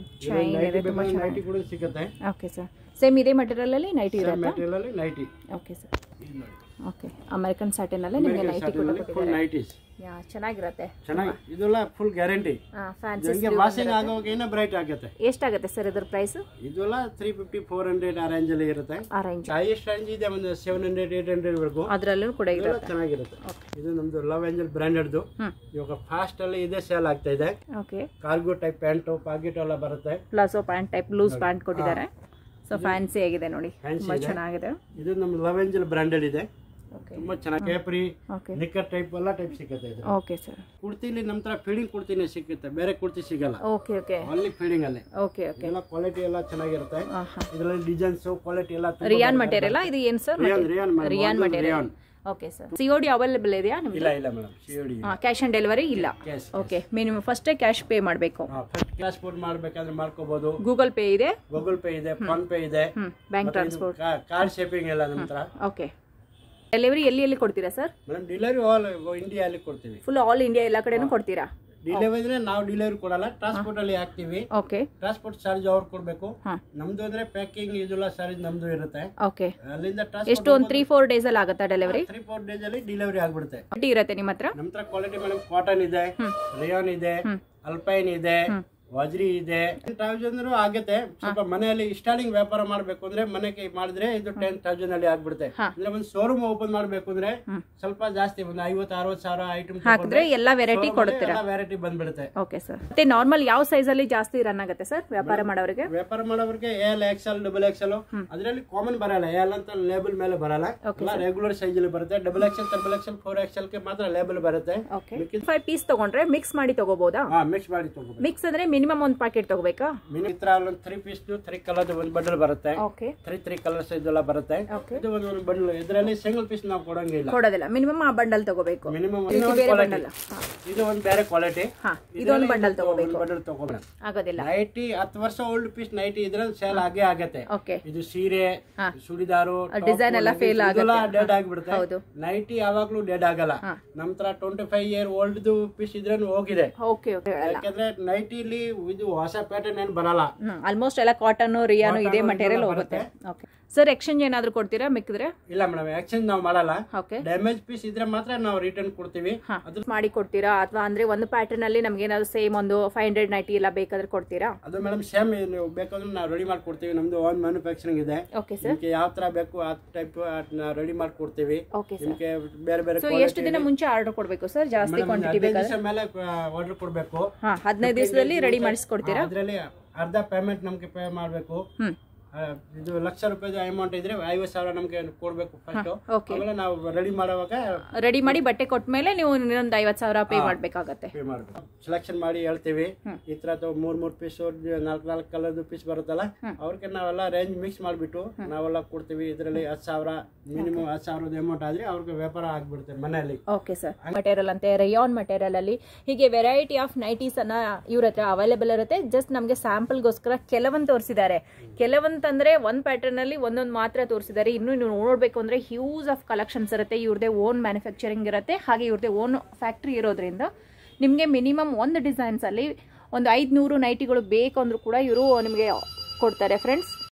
Speaker 1: ನೈಟಿ ಕೂಡ ಸಿಗುತ್ತೆ
Speaker 2: ಓಕೆ ಸರ್ ಸೇಮ್ ಇದೇ ಮಟೀರಿಯಲ್ ಅಲ್ಲಿ ನೈಟಿ ಇರುತ್ತೆ
Speaker 1: ಮೆಟೀರಿಯಲ್ ಅಲ್ಲಿ nightie
Speaker 2: okay sir okay American satin ಅಲ್ಲಿ ನಿಮಗೆ ನೈಟಿ ಕೂಡ
Speaker 1: ಫುಲ್ ನೈಟೀಸ್
Speaker 2: ಯಾ ಚೆನ್ನಾಗಿರುತ್ತೆ
Speaker 1: ಚೆನ್ನಾಗಿ ಇದೆಲ್ಲ ಫುಲ್ ಗ್ಯಾರಂಟಿ
Speaker 2: ಫ್ಯಾನ್ಸಿ
Speaker 1: ನಿಮಗೆ ವಾಷಿಂಗ್ ಆಗೋವಾಗ ಏನೋ ಬ್ರೈಟ್ ಆಗುತ್ತೆ
Speaker 2: ಎಷ್ಟಾಗುತ್ತೆ ಸರ್ ಇದರ ಪ್ರೈಸ್
Speaker 1: ಇದೆಲ್ಲ 350 400 ಆ ರೇಂಜ್ ಅಲ್ಲಿ ಇರುತ್ತೆ
Speaker 2: ಆ ರೇಂಜ್
Speaker 1: ಹೈಯೆಸ್ಟ್ ರೇಂಜ್ ಇದೆ ಒಂದು 700 800 ವರೆಗೂ
Speaker 2: ಅದರಲ್ಲೂ ಕೂಡ ಇರುತ್ತೆ
Speaker 1: ಚೆನ್ನಾಗಿರುತ್ತೆ ಇದು ನಮ್ದು ಲವ್ ಏಂಜಲ್ ಬ್ರಾಂಡೆಡ್ದು ಇವಾಗ ಫಾಸ್ಟ್ ಅಲ್ಲಿ ಇದೆ ಸೇಲ್ ಆಗ್ತಾ ಇದೆ
Speaker 2: okay
Speaker 1: cargo type pant pocket ಎಲ್ಲ ಬರುತ್ತೆ
Speaker 2: palazzo pant type loose pant ಕೊಟ್ಟಿದ್ದಾರೆ ಸೊ ಫ್ಯಾನ್ಸಿ ಆಗಿದೆ ನೋಡಿ ತುಂಬಾ ಚೆನ್ನಾಗಿದೆ
Speaker 1: ಇದು ನಮ್ಮ ಲವ್ ಏಂಜಲ್ ಬ್ರಾಂಡೆಡ್ ಇದೆ ತುಂಬಾ ಚೆನ್ನಾಗಿ ಕೇಪ್ರಿ ನಿಕ್ಕರ್ ಟೈಪ್ ಎಲ್ಲ ಟೈಪ್ ಸಿಗುತ್ತೆ ಇದು
Speaker 2: ಓಕೆ ಸರ್
Speaker 1: ಕುರ್ತಿಲಿ ನಮ್ಮ ತರ ಫೀಡಿಂಗ್ ಕುರ್ತಿನೇ ಸಿಗುತ್ತೆ ಬೇರೆ ಕುರ್ತಿ ಸಿಗಲ್ಲ
Speaker 2: ಓಕೆ ಓಕೆ
Speaker 1: ಅಲ್ಲಿ ಫೀಡಿಂಗ್ ಅಲ್ಲಿ
Speaker 2: ಓಕೆ ಓಕೆ
Speaker 1: ಎಲ್ಲ ಕ್ವಾಲಿಟಿ ಎಲ್ಲ ಚೆನ್ನಾಗಿರುತ್ತೆ ಇದರಲ್ಲಿ ಡಿಸೈನ್ಸ್ ಕ್ವಾಲಿಟಿ ಎಲ್ಲ
Speaker 2: ರಿಯಾನ್ ಮಟೀರಿಯಲ್ ಇದು ಏನು sir rayon material okay sir COD available ಇದೆಯಾ ನಿಮಗೆ
Speaker 1: ಇಲ್ಲ ಇಲ್ಲ madam COD
Speaker 2: cash on delivery ಇಲ್ಲ okay minimum first cash pay ಮಾಡಬೇಕು
Speaker 1: ಫಸ್ಟ್ ಟ್ರಾನ್ಸ್ಪೋರ್ಟ್ ಮಾಡಬೇಕಾದ್ರೆ ಮಾಡ್ಕೋಬಹುದು
Speaker 2: ಗೂಗಲ್ ಪೇ ಇದೆ
Speaker 1: ಫೋನ್ ಪೇ ಇದೆ
Speaker 2: ಬ್ಯಾಂಕ್ ಟ್ರಾನ್ಸ್ಪೋರ್ಟ್
Speaker 1: ಕಾರ್ಡ್ ಶಿಪ್ಪಿಂಗ್ ಎಲ್ಲ ನಮ್ಮ ಹತ್ರ
Speaker 2: ಓಕೆ ಡೆಲಿವರಿ ಎಲ್ಲಿ ಕೊಡ್ತೀರಾ sir
Speaker 1: madam delivery all India ಅಲ್ಲಿ ಕೊಡ್ತೀವಿ
Speaker 2: ಫುಲ್ ಆಲ್ ಇಂಡಿಯಾ ಎಲ್ಲ ಕಡೆನೂ ಕೊಡ್ತೀರಾ
Speaker 1: ಡೆಲಿವರಿ ಅಂದ್ರೆ ನಾವು ಡೆಲಿವರಿ ಕೊಡಲ್ಲ ಟ್ರಾನ್ಸ್ಪೋರ್ಟ್ ಅಲ್ಲಿ ಹಾಕ್ತಿವಿ
Speaker 2: ಓಕೆ
Speaker 1: ಟ್ರಾನ್ಸ್ಪೋರ್ಟ್ ಚಾರ್ಜ್ ಅವ್ರು ಕೊಡ್ಬೇಕು ನಮ್ದು ಅಂದ್ರೆ ಪ್ಯಾಕಿಂಗ್ ಇದೆಲ್ಲ ಚಾರ್ಜ್ ನಮ್ದು ಇರುತ್ತೆ
Speaker 2: ಓಕೆ
Speaker 1: ಅಲ್ಲಿಂದ
Speaker 2: ಎಷ್ಟು ಒಂದು 3-4 ಡೇಸ್ ಅಲ್ಲಿ ಆಗುತ್ತಾ ಡೆಲಿವರಿ
Speaker 1: 3-4 ಡೇಸ್ ಅಲ್ಲಿ ಡೆಲಿವರಿ ಆಗ್ಬಿಡುತ್ತೆ
Speaker 2: ಕ್ವಾಲಿಟಿ ಇರುತ್ತೆ ನಿಮ್ಮ ಹತ್ರ
Speaker 1: ನಮ್ಮ ಹತ್ರ ಕ್ವಾಲಿಟಿ ಮೇಡಮ್ ಕಾಟನ್ ಇದೆ ರೇಯಾನ್ ಇದೆ ಅಲ್ಪೈನ್ ಇದೆ ವಾಜ್ರಿ ಇದೆ 10,000 ಆಗುತ್ತೆ ಸ್ವಲ್ಪ ಮನೆಯಲ್ಲಿ ಸ್ಟಾರ್ಟಿಂಗ್ ವ್ಯಾಪಾರ ಮಾಡ್ಬೇಕು ಅಂದ್ರೆ ಮನೆಗೆ ಮಾಡಿದ್ರೆ ಇದು 10,000 ಅಲ್ಲಿ ಆಗ್ಬಿಡುತ್ತೆ ಅಂದ್ರೆ ಒಂದು ಶೋರೂಮ್ ಓಪನ್ ಮಾಡ್ಬೇಕು ಅಂದ್ರೆ ಸ್ವಲ್ಪ ಜಾಸ್ತಿ ಒಂದು 50-60 ಸಾವಿರ ಐಟಮ್
Speaker 2: ಹಾಕಿದ್ರೆ ಎಲ್ಲ ವೆರೈಟಿ ಕೊಡ್ತೀರಾ
Speaker 1: ವೆರೈಟಿ ಬಂದ್ಬಿಡುತ್ತೆ
Speaker 2: ಓಕೆ ಸರ್ ಮತ್ತೆ ನಾರ್ಮಲ್ ಯಾವ ಸೈಜ್ ಅಲ್ಲಿ ಜಾಸ್ತಿ ರನ್ ಆಗುತ್ತೆ ಸರ್ ವ್ಯಾಪಾರ ಮಾಡೋರಿಗೆ
Speaker 1: ಎಲ್ ಎಕ್ಸೆಲ್ ಡಬಲ್ ಎಕ್ಸೆಲ್ ಅದರಲ್ಲಿ ಕಾಮನ್ ಬರಲ್ಲ ಎಲ್ ಅಂತ ಲೇಬಲ್ ಮೇಲೆ ಬರಲ್ಲ ರೆಗ್ಯುಲರ್ ಸೈಜ್ ಅಲ್ಲಿ ಬರುತ್ತೆ double XL triple Excel 4XL ಗೆ ಮಾತ್ರ ಲೇಬಲ್ ಬರುತ್ತೆ
Speaker 2: 5 ಪೀಸ್ ತಗೊಂಡ್ರೆ ಮಿಕ್ಸ್ ಮಾಡಿ ತಗೋಬಹುದಾ
Speaker 1: ಮಿಕ್ಸ್ ಮಾಡಿ ತಗೋಬಹುದು
Speaker 2: ಮಿಕ್ಸ್ ಅಂದ್ರೆ ಮಿನಿಮಮ್ ಒಂದು ಪ್ಯಾಕೆಟ್ ತಗೋಬೇಕಾ
Speaker 1: ಮಿನಿಮಮ್ 3 ಪೀಸ್ 3 ಕಲರ್ ಒಂದು ಬಂಡಲ್ ಬರುತ್ತೆ
Speaker 2: ಓಕೆ
Speaker 1: 3 ಕಲರ್ಸ್ ಇದೆಲ್ಲ ಬರುತ್ತೆ ಇದು ಒಂದು ಬಂಡಲ್ ಇದರಲ್ಲಿ ಸಿಂಗಲ್ ಪೀಸ್ ನಾವು
Speaker 2: ಕೊಡೋದಿಲ್ಲ ಮಿನಿಮಮ್ ಆ ಬಂಡಲ್ ತಗೋಬೇಕು
Speaker 1: ಮಿನಿಮಮ್ ಇದು ಒಂದು ಬೇರೆ ಕ್ವಾಲಿಟಿ
Speaker 2: ಇದೊಂದು ಬಂಡಲ್ ತಗೋಬೇಕು
Speaker 1: ಬಂಡಲ್ ತಗೋಬೇಡ
Speaker 2: ಆಗೋದಿಲ್ಲ
Speaker 1: ನೈಟಿ 10 ವರ್ಷ ಓಲ್ಡ್ ಪೀಸ್ ನೈಟಿ ಇದ್ರಲ್ಲಿ ಸೇಲ್ ಆಗೇ ಆಗತ್ತೆ
Speaker 2: ಓಕೆ
Speaker 1: ಇದು ಸೀರೆ ಸುಡಿದಾರು
Speaker 2: ಡಿಸೈನ್ ಎಲ್ಲ ಫೇಲ್
Speaker 1: ಆಗಲ್ಲ ಡೆಡ್ ಆಗಿಬಿಡುತ್ತೆ ನೈಟಿ ಯಾವಾಗ್ಲೂ ಡೆಡ್ ಆಗಲ್ಲ ನಮ್ ತರ 25 ಇಯರ್ ಓಲ್ಡ್ ಪೀಸ್ ಇದ್ರೇನು ಹೋಗಿದೆ ಯಾಕಂದ್ರೆ ನೈಟಿಲಿ ಇದು ಹೊಸ ಪ್ಯಾಟರ್ನ್ ಏನ್ ಬರಲ್ಲ
Speaker 2: ಆಲ್ಮೋಸ್ಟ್ ಎಲ್ಲ ಕಾಟನ್ ರಿಯಾನು ಇದೇ ಮಟೀರಿಯಲ್ ಹೋಗುತ್ತೆ ಓಕೆ ಸರ್ ಎಕ್ಸ್ಚೇಂಜ್ ಏನಾದ್ರು ಕೊಡ್ತೀರಾ ಮಿಕ್ಕಿದ್ರೆ
Speaker 1: ಇಲ್ಲ ಮೇಡಮ್ ಎಕ್ಸ್ಚೇಂಜ್ ನಾವು ಮಾಡಲ್ಲ ಡ್ಯಾಮೇಜ್ ಪೀಸ್ ಇದ್ರೆ ಮಾತ್ರ ನಾವು ರಿಟರ್ನ್ ಕೊಡ್ತೀವಿ
Speaker 2: ಅದು ಮಾಡಿ ಕೊಡ್ತೀರಾ ಅಥವಾ ಅಂದ್ರೆ ಒಂದು ಪ್ಯಾಟರ್ನ್ ಅಲ್ಲಿ ನಮ್ಗೆ ಏನಾದ್ರು ಸೇಮ್ ಒಂದು 500 ನೈಟಿ ಎಲ್ಲ ಬೇಕಾದ್ರೆ ಕೊಡ್ತೀರಾ
Speaker 1: ಅದು ಮೇಡಮ್ ಸೇಮ್ ನೀವು ಬೇಕಂದ್ರೆ ನಾವು ರೆಡಿ ಮಾಡಿ ಕೊಡ್ತೀವಿ ನಮ್ದು ಓನ್ ಮ್ಯಾನುಫ್ಯಾಕ್ಚರಿಂಗ್ ಇದೆ
Speaker 2: ಓಕೆ ಸರ್
Speaker 1: ಯಾವ ತರ ಬೇಕು ಆ ಟೈಪ್ ರೆಡಿ ಮಾಡಿ ಕೊಡ್ತೀವಿ
Speaker 2: ಓಕೆ ಸರ್
Speaker 1: ನಿಮಗೆ ಬೇರೆ ಬೇರೆ
Speaker 2: ಸೊ ಎಷ್ಟು ದಿನ ಮುಂಚೆ ಆರ್ಡರ್ ಕೊಡ್ಬೇಕು ಸರ್ ಜಾಸ್ತಿ ಕ್ವಾಂಟಿಟಿ ಬೇಕಾದ್ರೆ
Speaker 1: ಮೇಲೆ ಆರ್ಡರ್ ಕೊಡಬೇಕು
Speaker 2: 15 ದಿವಸದಲ್ಲಿ ರೆಡಿ ಮಾಡಿಸ್ಕೊಡ್ತೀರಾ
Speaker 1: ಅದರಲ್ಲಿ ಅರ್ಧ ಪೇಮೆಂಟ್ ನಮಗೆ ಪೇ ಮಾಡಬೇಕು ಇದು ಲಕ್ಷ ರೂಪಾಯಿ ಅಮೌಂಟ್ ಇದ್ರೆ 50,000 ನಮ್ಗೆ ಕೊಡ್ಬೇಕು ಫಸ್ಟ್. ಆಮೇಲೆ ನಾವು ರೆಡಿ ಮಾಡುವಾಗ
Speaker 2: ರೆಡಿ ಮಾಡಿ ಬಟ್ಟೆ ಕೊಟ್ಮೇಲೆ ನೀವು ಇನ್ನೊಂದು 50,000 ಪೇ ಮಾಡ್ಬೇಕಾಗತ್ತೆ.
Speaker 1: ಪೇ ಮಾಡ್ಬೇಕು. ಸೆಲೆಕ್ಷನ್ ಮಾಡಿ ಹೇಳ್ತೀವಿ. ಈ ತರ 3 ಪೀಸ್ 4 ಕಲರ್ ಪೀಸ್ ಬರುತ್ತಲ್ಲ, ಅವ್ರಿಗೆ ನಾವೆಲ್ಲ ರೇಂಜ್ ಮಿಕ್ಸ್ ಮಾಡ್ಬಿಟ್ಟು ನಾವೆಲ್ಲ ಕೊಡ್ತೀವಿ. ಇದರಲ್ಲಿ 10,000 ಮಿನಿಮಮ್ 10,000 ಅಮೌಂಟ್ ಆದ್ರೆ ಅವ್ರಿಗೆ ವ್ಯಾಪಾರ ಆಗ್ಬಿಡುತ್ತೆ ಮನೆಯಲ್ಲಿ.
Speaker 2: Okay sir. ಮಟೀರಿಯಲ್ ಅಂತೆ ರೇಯಾನ್ ಮಟೀರಿಯಲ್ ಅಲ್ಲಿ ಹೀಗೆ ವೆರೈಟಿ ಆಫ್ ನೈಟೀಸ್ ಅನ್ನ ಇವ್ರ ಹತ್ರ ಅವೈಲೇಬಲ್ ಇರುತ್ತೆ. ಜಸ್ಟ್ ನಮ್ಗೆ ಸ್ಯಾಂಪಲ್ಗೋಸ್ಕರ ಕೆಲವೊಂದು ತೋರಿಸಿದ್ದಾರೆ. ಕೆಲವೊಂದಂದ್ರೆ ಒಂದ್ ಪ್ಯಾಟರ್ನ್ ಅಲ್ಲಿ ಒಂದೊಂದು ಮಾತ್ರ ತೋರಿಸಿದ್ದಾರೆ. ಇನ್ನು ನೀವು ನೋಡ್ಬೇಕು ಅಂದ್ರೆ ಹ್ಯೂಜ್ ಆಫ್ ಕಲೆಕ್ಷನ್ಸ್ ಇರುತ್ತೆ. ಇವ್ರದೇ ಓನ್ ಮ್ಯಾನುಫ್ಯಾಕ್ಚರಿಂಗ್ ಇರುತ್ತೆ, ಹಾಗೆ ಇವ್ರದೇ ಓನ್ ಫ್ಯಾಕ್ಟ್ರಿ ಇರೋದ್ರಿಂದ ನಿಮಗೆ ಮಿನಿಮಮ್ ಒಂದು ಡಿಸೈನ್ಸ್ ಅಲ್ಲಿ ಒಂದು 500 ನೈಟಿಗಳು ಬೇಕು ಅಂದ್ರೂ ಕೂಡ ಇವರು ನಿಮಗೆ ಕೊಡ್ತಾರೆ ಫ್ರೆಂಡ್ಸ್.